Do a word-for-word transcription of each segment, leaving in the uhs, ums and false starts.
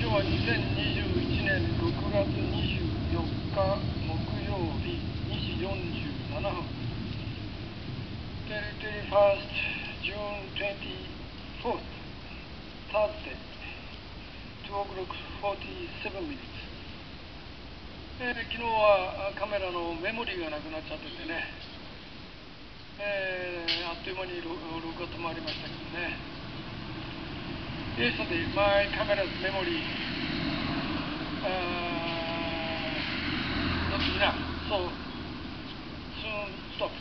日はにせんにじゅういちねんろくがつにじゅうよっか木曜日にじよんじゅうななふん トゥエンティファースト June twenty-fourth Thursday two o'clock forty-seven minutes、えー、昨日はカメラのメモリーがなくなっちゃっててね、えー、あっという間に録画止まりましたけどね。Yesterday, my camera's memory uh, not enough, so soon stopped.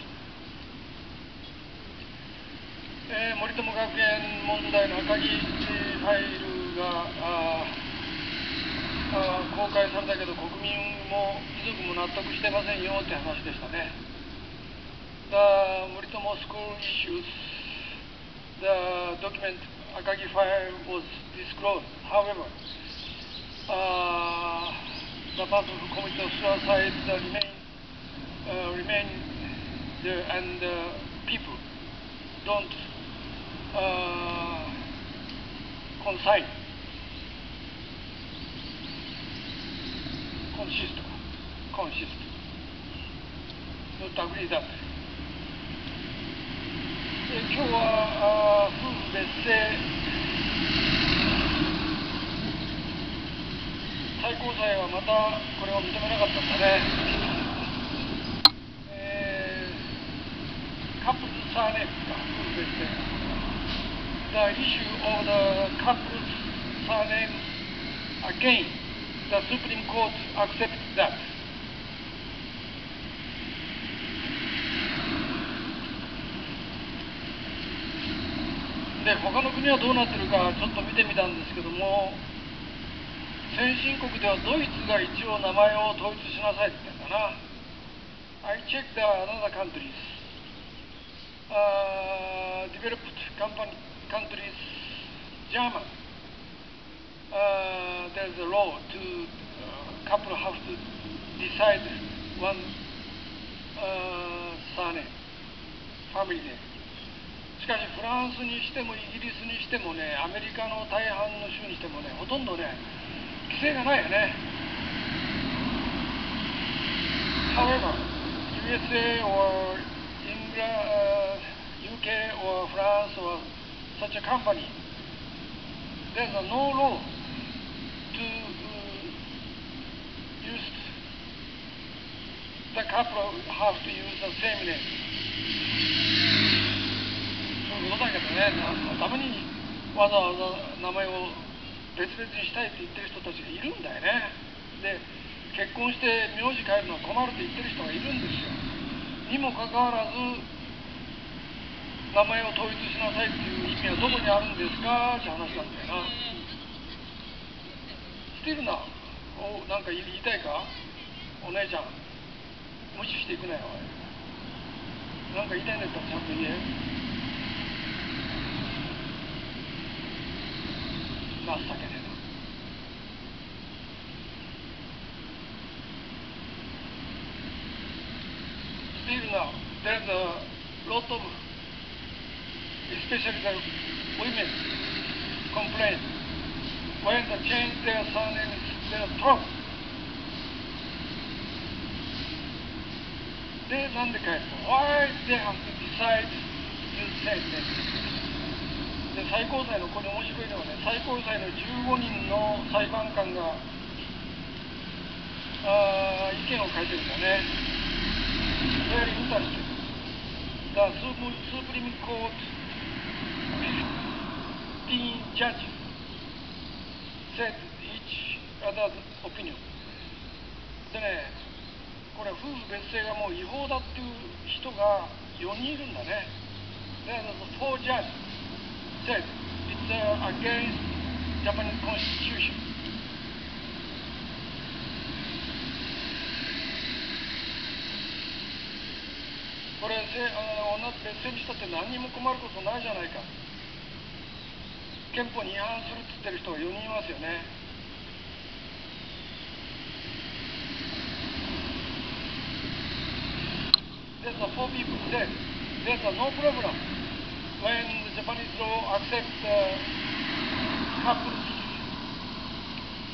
えー、森友学園問題の赤木ファイルがああ公開されたけど、国民も遺族も納得してませんよって話でしたね。The 森友 school issues, the document Akagi file was disclosed. However, uh, the person who committed suicide remain uh, remain there, and uh, people don't uh, consign, consist, consist, not agree that. 今日は夫婦別姓、最高裁はまたこれを認めなかったんだね。えー、カップルサーネームか、夫婦別姓。The issue of the couple's surname again, the Supreme Court accepts that. で他の国はどうなってるかちょっと見てみたんですけども、先進国ではドイツが一応名前を統一しなさいって言ってんだな。I checked the other countries. Uh, developed company, countries, German. Uh, there's a law to uh, couple have to decide one uh, surname, family name.しかしフランスにしてもイギリスにしてもね、アメリカの大半の州にしてもね、ほとんどね、規制がないよね。However, U S A or England, uh, U K or France or such a company, there's no law to uh, use the couple have to use the same name.そうだけどね、たまにわざわざ名前を別々にしたいって言ってる人たちがいるんだよね。で、結婚して名字変えるのは困るって言ってる人がいるんですよ。にもかかわらず、名前を統一しなさいっていう意味はどこにあるんですかって話なんだよな。スティルナおなんか言いたいか、お姉ちゃん。無視していくなよ。なんか言いたいんだったらちゃんと言え。情けねえな。Still now, there's a lot of, especially the women, complain when they change their surnames, their trouble. で、なんでかえると、Why they have to decide to change them?で最高裁のこれ面白いのはね、最高裁のじゅうごにんの裁判官があ意見を書いてるんだね。Very interesting. The Supreme Court fifteen judges said each other's opinion. でね、これ夫婦別姓がもう違法だっていう人がよにんいるんだね。There's four judges.said it's uh, against Japanese constitution. これせあ同じ別姓にしたって何にも困ることないじゃないか。憲法に違反するって言ってる人がよにんいますよね。There's a four people said there's a no problem when the Japanese law accepts uh, couples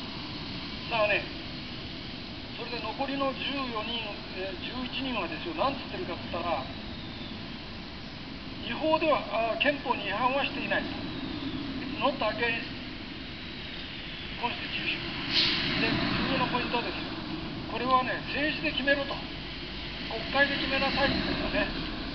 さあね、それで残りのじゅうよにん、えー、じゅういちにんはですよ、何つってるかっつったら、違法では、あ憲法に違反はしていない。It's not against constitution。で、重要なポイントはですよ、これはね、政治で決めろと、国会で決めなさいって言うんだね。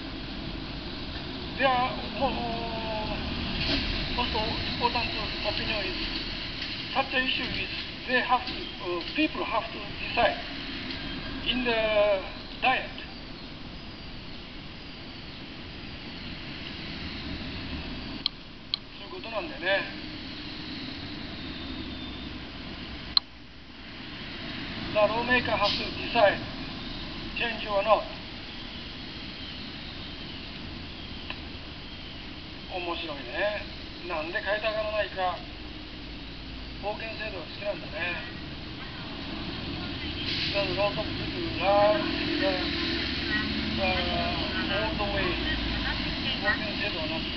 では、もう、most important opinion is, such an issue is, they have to, uh, people have to decide in the diet.そういうことなんだよね。The lawmaker has to decide, change or not. 面白いね。なんで変えたがらないか。封建制度が好きなんだね。There's a lot of people love the, the old way. 封建制度はな。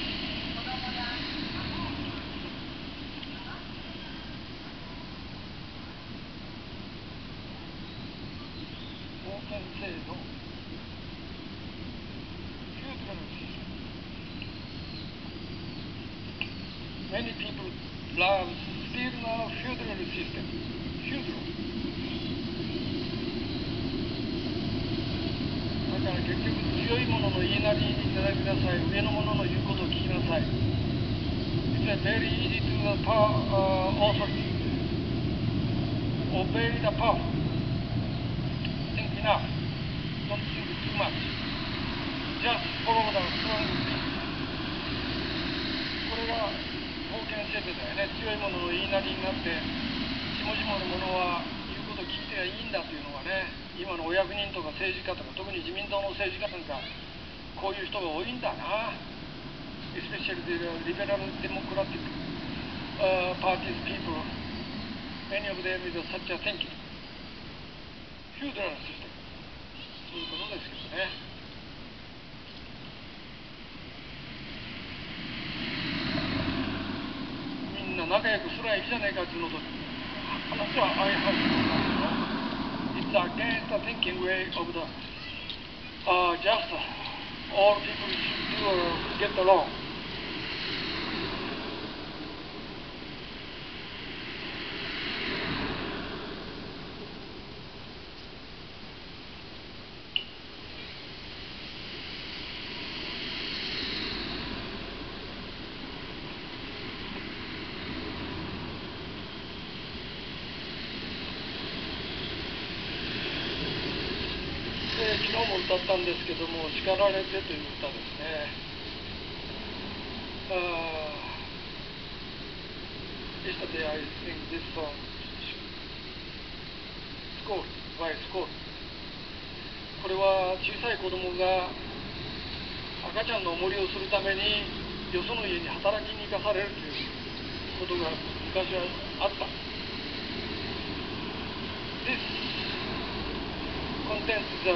制度、Many people love still now feudal system. Feudal. だから結局強い者の言いなりになりなさい。上の者の言うことを聞きなさい。It's a very easy to the power, uh, authority. Obey the power. Think enough. Don't think too much. Just follow the strong lead. これが封建制度だよね。強い者の言いなりになって下々の者は言うことを聞いてはいいんだというのがね、今のお役人とか政治家とか、特に自民党の政治家なんかこういう人が多いんだな。Especially the liberal democratic、uh, parties people, many of them is such a thinking. Feudal system. そういうことですけどね。みんな仲良くすりゃいいじゃねえかっていうのと、話は相反するんだけど、It's against the thinking way of the、uh, just all people should do or get along. 昨日も歌ったんですけども、叱られてという歌ですね。Uh, yesterday I sing this song, School by School。これは小さい子供が赤ちゃんのおもりをするためによその家に働きに行かされるということが昔はあった。This contains the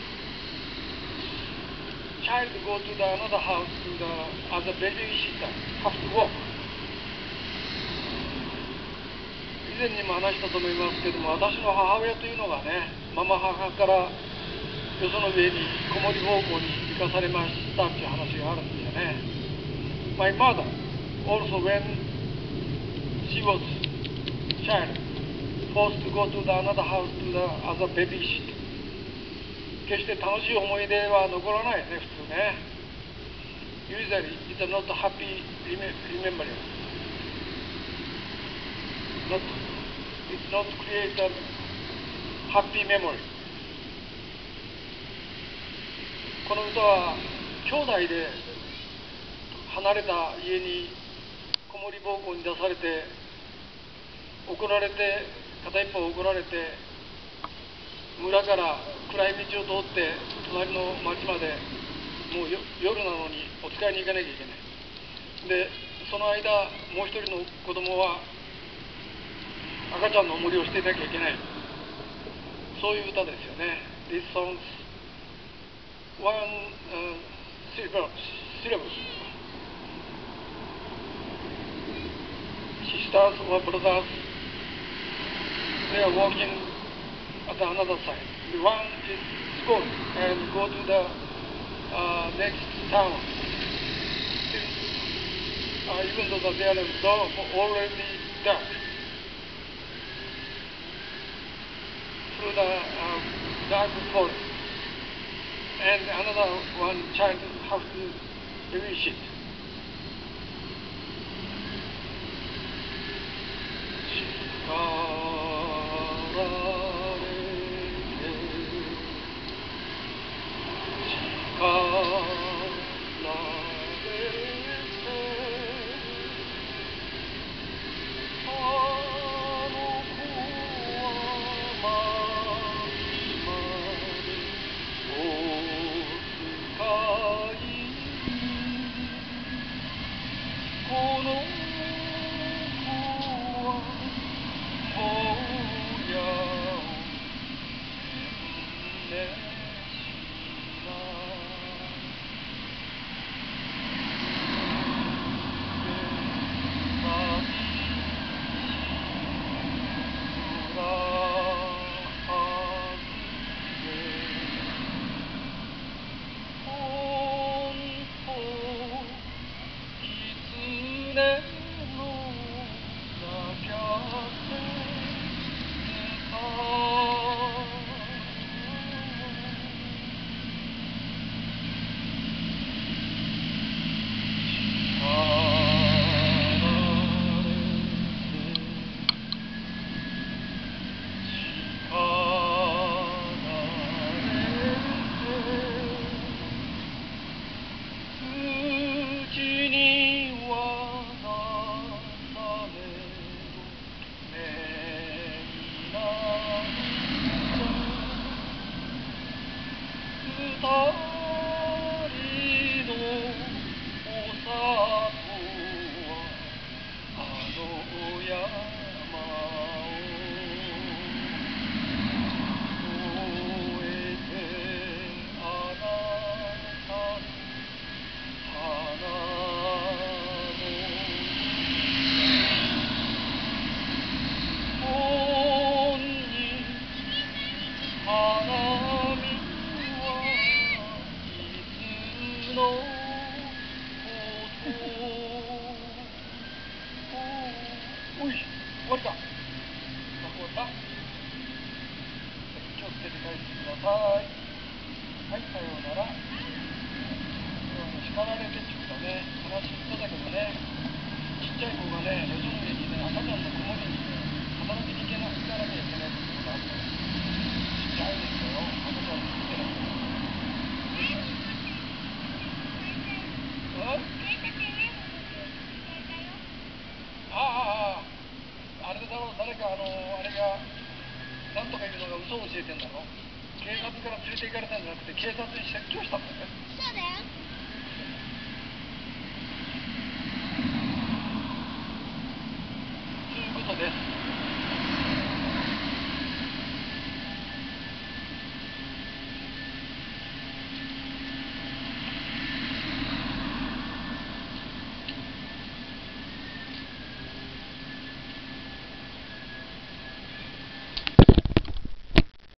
child go to the another house to the, as a babysitter, have to work. 以前にも話したと思いますけども、私の母親というのがね、ママ母からよその家に子守奉公に行かされましたっていう話があるんですよね。My mother also when she was child forced to go to the another house to the as a babysitter。決して楽しい思い出は残らないね、普通ね。Usually it's not happy remembering. Not, it's not create a happy memory. この歌は兄弟で離れた家に子守奉公に出されて怒られて、片一方怒られて、村から暗い道を通って隣の町までもう夜なのにお使いに行かなきゃいけない。でその間もう一人の子供は赤ちゃんのおもりをしていなきゃいけない。そういう歌ですよね。 This song's one、uh, syllable sisters or brothers they are walking at the another side. The one is school and go to the uh, next town. Uh, even though they are already dark. Through the uh, dark forest. And another one child have to babysit.